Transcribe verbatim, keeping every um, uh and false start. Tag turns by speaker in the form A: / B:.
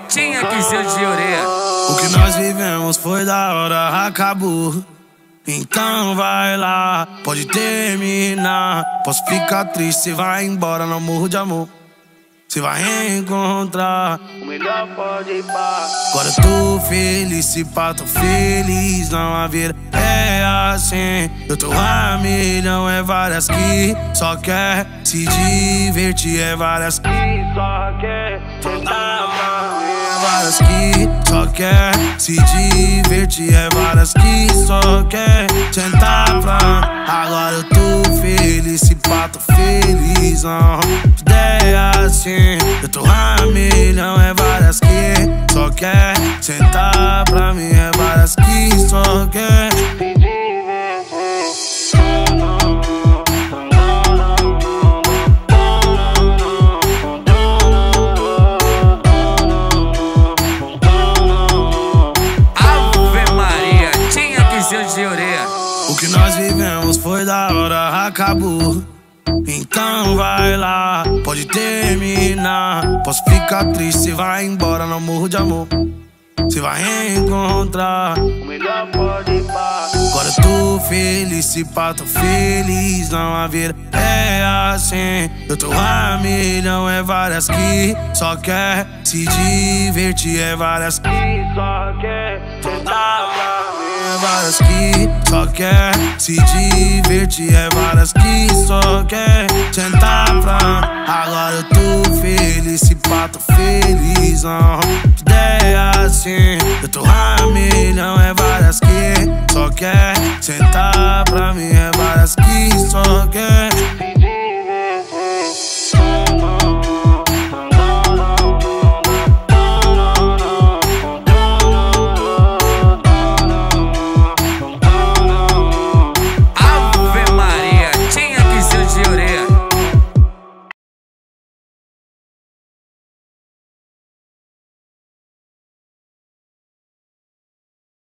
A: tinha que ser de orelha.
B: O que nós vivemos foi da hora, acabou. Então vai lá, pode terminar. Posso ficar triste, cê vai embora, não morro de amor. Cê vai encontrar o melhor, pode ir pá. Agora eu tô feliz, se pá, tô feliz. Não a vida é assim. Eu tô a milhão, é várias que só quer se divertir. É várias que só quer tentar pra mim. É várias que só quer se divertir. É várias que só quer tentar pra mim. Agora eu tô feliz, se pá, tô feliz. Não, ideia assim. Eu tô a milhão, é várias que só quer sentar pra mim. É várias que só quer se divertir.
A: Ave Maria, tinha que ser de orelha.
B: O que nós vivemos foi da hora, acabou. Então vai lá, pode terminar. Posso ficar triste, cê vai embora, não morro de amor. Cê vai encontrar o melhor, pode ir pá. Agora eu tô feliz, se pá, tô feliz. Não a vida é assim. Eu tô a milhão, é várias que só quer se divertir. É várias que só quer tentar pra mim. É várias que só quer se divertir. É várias que só quer sentar pra mim. Agora eu tô feliz, se pá, tô feliz. Não.